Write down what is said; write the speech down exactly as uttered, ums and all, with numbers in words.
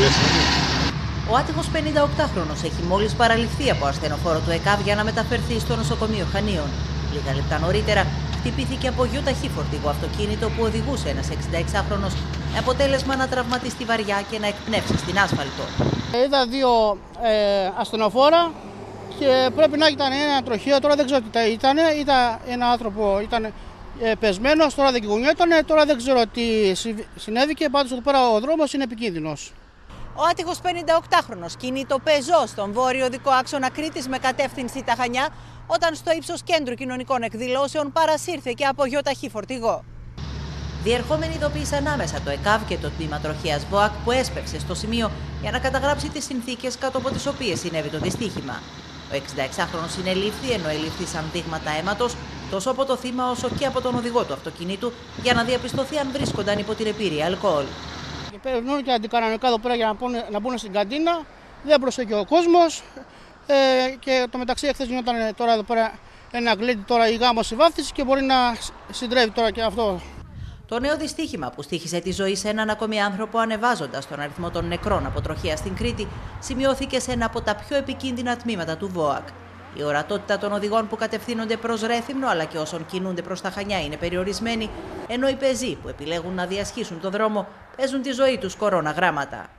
Ο άτυχος πενηνταοκτάχρονος έχει μόλις παραληφθεί από ασθενοφόρο του ΕΚΑΒ για να μεταφερθεί στο νοσοκομείο Χανίων. Λίγα λεπτά νωρίτερα χτυπήθηκε από γιο ταχύφορτηγο αυτοκίνητο που οδηγούσε ένας εξηνταεξάχρονος, με αποτέλεσμα να τραυματιστεί βαριά και να εκπνεύσει στην άσφαλτο. Είδα δύο ε, ασθενοφόρα και πρέπει να ήταν ένα τροχείο, τώρα δεν ξέρω τι ήταν, ήταν ένα άνθρωπο, ήταν ε, πεσμένος, τώρα δεν κουνιότανε, τώρα δεν ξέρω τι συνέβηκε, πάντως εδώ πέρα ο δρόμος είναι επικίνδυνος. Ο άτυχος πενηνταοκτάχρονος κινεί το πεζό στον βόρειο οδικό άξονα Κρήτης με κατεύθυνση τα Χανιά, όταν στο ύψος κέντρου κοινωνικών εκδηλώσεων παρασύρθηκε από γιο ταχύφορτηγο. Διερχόμενοι ειδοποίησαν άμεσα το ΕΚΑΒ και το τμήμα τροχέας ΒΟΑΚ που έσπευσε στο σημείο για να καταγράψει τις συνθήκες κάτω από τις οποίες συνέβη το δυστύχημα. Ο εξηνταεξάχρονος συνελήφθη, ενώ ελήφθησαν δείγματα αίματος τόσο από το θύμα όσο και από τον οδηγό του αυτοκινήτου για να διαπιστωθεί αν βρίσκονταν υπό την επίρρεια αλκοόλ. Περνούν και αντικανονικά εδώ πέρα για να, πούνε, να μπουν στην καντίνα, δεν προσέχει ο κόσμος ε, και το μεταξύ εχθές γινόταν τώρα εδώ πέρα ένα γλέντι τώρα η γάμος βάφτιση και μπορεί να συντρεύει τώρα και αυτό. Το νέο δυστύχημα που στοίχισε τη ζωή σε έναν ακόμη άνθρωπο ανεβάζοντας τον αριθμό των νεκρών από τροχαία στην Κρήτη σημειώθηκε σε ένα από τα πιο επικίνδυνα τμήματα του ΒΟΑΚ. Η ορατότητα των οδηγών που κατευθύνονται προς Ρέθυμνο αλλά και όσων κινούνται προς τα Χανιά είναι περιορισμένη, ενώ οι πεζοί που επιλέγουν να διασχίσουν το δρόμο παίζουν τη ζωή τους κορώνα γράμματα.